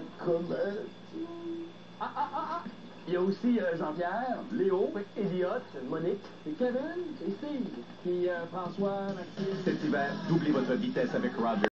comète. Il y a aussi Jean-Pierre, Léo, Elliot, Monique, et Kevin, et Steve, puis François, Maxime. Cet hiver, doublez votre vitesse avec Roger.